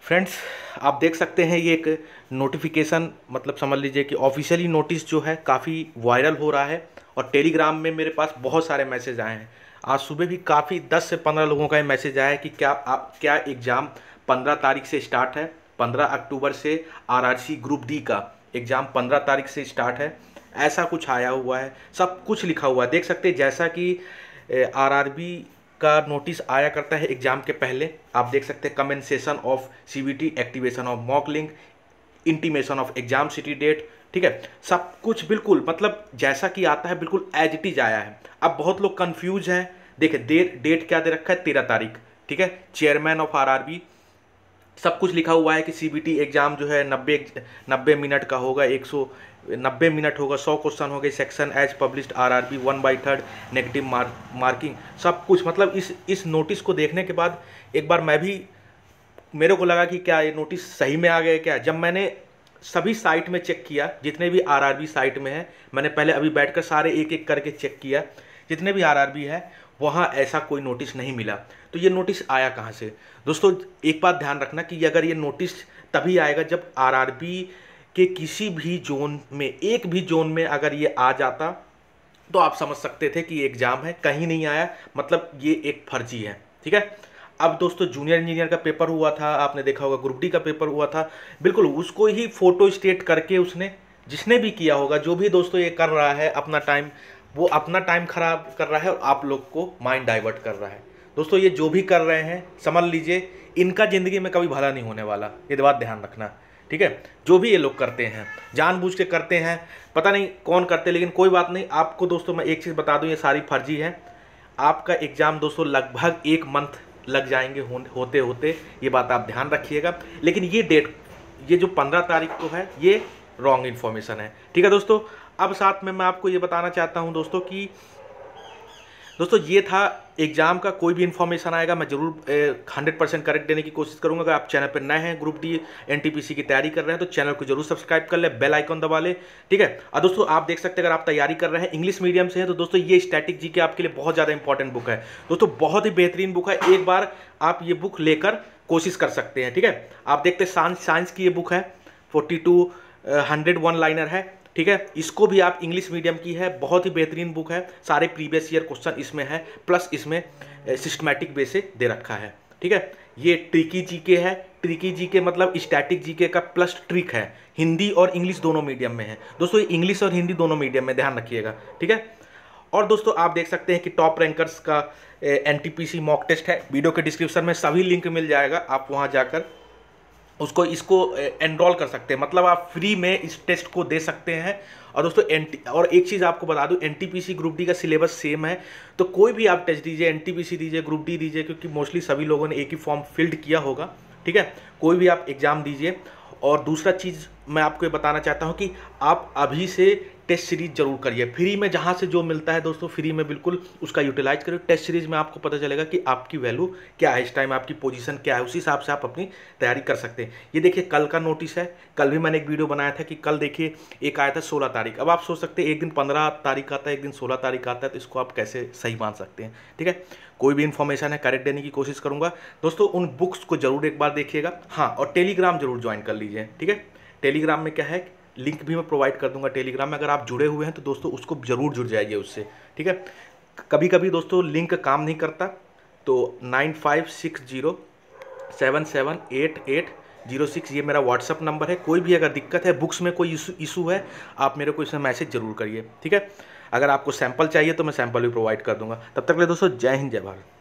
Friends, आप देख सकते हैं ये एक नोटिफिकेशन, मतलब समझ लीजिए कि ऑफिशियली नोटिस जो है काफ़ी वायरल हो रहा है और टेलीग्राम में मेरे पास बहुत सारे मैसेज आए हैं। आज सुबह भी काफ़ी 10 से 15 लोगों का ये मैसेज आया है कि क्या एग्ज़ाम 15 तारीख से स्टार्ट है। 15 अक्टूबर से आरआरसी ग्रुप डी का एग्ज़ाम 15 तारीख से स्टार्ट है, ऐसा कुछ आया हुआ है। सब कुछ लिखा हुआ है, देख सकते हैं। जैसा कि आरआरबी का नोटिस आया करता है एग्जाम के पहले, आप देख सकते हैं commencement of CBT, activation of mock link, intimation of exam city date, ठीक है। सब कुछ बिल्कुल मतलब जैसा कि आता है बिल्कुल एज इट इज आया है। अब बहुत लोग कंफ्यूज हैं। देखिए डेट क्या दे रखा है, 13 तारीख, ठीक है। चेयरमैन ऑफ आरआरबी, सब कुछ लिखा हुआ है कि सीबीटी एग्जाम जो है 90 मिनट का होगा, 190 मिनट होगा, 100 क्वेश्चन हो गए। Section as published RRB 1/3 negative marking, सब कुछ। मतलब इस नोटिस को देखने के बाद एक बार मेरे को लगा कि क्या ये नोटिस सही में आ गया क्या। जब मैंने सभी साइट में चेक किया, जितने भी आरआरबी साइट में है, मैंने पहले अभी बैठकर सारे एक एक करके चेक किया, जितने भी आरआरबी है वहाँ ऐसा कोई नोटिस नहीं मिला। तो ये नोटिस आया कहाँ से दोस्तों? एक बात ध्यान रखना कि अगर ये नोटिस तभी आएगा जब आरआरबी के किसी भी जोन में, एक भी जोन में अगर ये आ जाता तो आप समझ सकते थे कि ये एग्ज़ाम है। कहीं नहीं आया, मतलब ये एक फर्जी है, ठीक है। अब दोस्तों जूनियर इंजीनियर का पेपर हुआ था, आपने देखा होगा, ग्रुप डी का पेपर हुआ था, बिल्कुल उसको ही फोटो स्टेट करके उसने, जिसने भी किया होगा, जो भी दोस्तों ये कर रहा है अपना टाइम, वो अपना टाइम खराब कर रहा है और आप लोग को माइंड डाइवर्ट कर रहा है। दोस्तों ये जो भी कर रहे हैं समझ लीजिए इनका ज़िंदगी में कभी भला नहीं होने वाला, ये बात ध्यान रखना, ठीक है। जो भी ये लोग करते हैं जानबूझ के करते हैं, पता नहीं कौन करते, लेकिन कोई बात नहीं। आपको दोस्तों मैं एक चीज़ बता दूं, ये सारी फर्जी है। आपका एग्ज़ाम दोस्तों लगभग 1 मंथ लग जाएंगे होते होते, ये बात आप ध्यान रखिएगा। लेकिन ये डेट, ये जो 15 तारीख को है, ये रॉन्ग इन्फॉर्मेशन है, ठीक है दोस्तों। अब साथ में मैं आपको ये बताना चाहता हूँ दोस्तों कि दोस्तों ये था एग्जाम का। कोई भी इन्फॉर्मेशन आएगा मैं जरूर 100% करेक्ट देने की कोशिश करूंगा। अगर आप चैनल पर नए हैं, ग्रुप डी एनटीपीसी की तैयारी कर रहे हैं, तो चैनल को जरूर सब्सक्राइब कर ले, बेल आइकन दबा ले, ठीक है। और दोस्तों आप देख सकते हैं, अगर आप तैयारी कर रहे हैं, इंग्लिश मीडियम से है, तो दोस्तों ये स्टैटिक जीके आपके लिए बहुत ज़्यादा इंपॉर्टेंट बुक है दोस्तों, बहुत ही बेहतरीन बुक है। एक बार आप ये बुक लेकर कोशिश कर सकते हैं, ठीक है। आप देखते हैं साइंस की ये बुक है, 42 वन लाइनर है, ठीक है। इसको भी आप इंग्लिश मीडियम की है, बहुत ही बेहतरीन बुक है। सारे प्रीवियस ईयर क्वेश्चन इसमें है, प्लस इसमें सिस्टमैटिक वे से दे रखा है, ठीक है। ये ट्रिकी जीके है, ट्रिकी जीके मतलब स्टैटिक जीके का प्लस ट्रिक है। हिंदी और इंग्लिश दोनों मीडियम में है दोस्तों, ये इंग्लिश और हिंदी दोनों मीडियम में, ध्यान रखिएगा, ठीक है। और दोस्तों आप देख सकते हैं कि टॉप रैंकर्स का एनटीपीसी मॉक टेस्ट है, वीडियो के डिस्क्रिप्शन में सभी लिंक मिल जाएगा, आप वहाँ जाकर इसको एनरोल कर सकते हैं, मतलब आप फ्री में इस टेस्ट को दे सकते हैं। और दोस्तों और एक चीज़ आपको बता दूं, एनटीपीसी ग्रुप डी का सिलेबस सेम है, तो कोई भी आप टेस्ट दीजिए, एनटीपीसी दीजिए, ग्रुप डी दीजिए, क्योंकि मोस्टली सभी लोगों ने एक ही फॉर्म फिल्ड किया होगा, ठीक है। कोई भी आप एग्ज़ाम दीजिए। और दूसरा चीज़ मैं आपको ये बताना चाहता हूँ कि आप अभी से टेस्ट सीरीज जरूर करिए, फ्री में जहाँ से जो मिलता है दोस्तों, फ्री में बिल्कुल उसका यूटिलाइज करिए। टेस्ट सीरीज में आपको पता चलेगा कि आपकी वैल्यू क्या है, इस टाइम आपकी पोजीशन क्या है, उसी हिसाब से आप अपनी तैयारी कर सकते हैं। ये देखिए कल का नोटिस है, कल भी मैंने एक वीडियो बनाया था कि कल देखिए एक आया था 16 तारीख। अब आप सोच सकते हैं एक दिन 15 तारीख आता है, एक दिन 16 तारीख आता है, तो इसको आप कैसे सही मान सकते हैं, ठीक है। कोई भी इन्फॉर्मेशन है करेक्ट देने की कोशिश करूँगा दोस्तों। उन बुक्स को जरूर एक बार देखिएगा, हाँ, और टेलीग्राम जरूर ज्वाइन कर लीजिए, ठीक है। टेलीग्राम में क्या है, लिंक भी मैं प्रोवाइड कर दूंगा टेलीग्राम में, अगर आप जुड़े हुए हैं तो दोस्तों उसको जरूर जुड़ जाइए उससे, ठीक है। कभी कभी दोस्तों लिंक काम नहीं करता, तो 9560778806 ये मेरा व्हाट्सअप नंबर है। कोई भी अगर दिक्कत है, बुक्स में कोई इशू है, आप मेरे को इसमें मैसेज जरूर करिए, ठीक है। अगर आपको सैंपल चाहिए तो मैं सैंपल भी प्रोवाइड कर दूंगा। तब तक के लिए दोस्तों जय हिंद, जय भारत।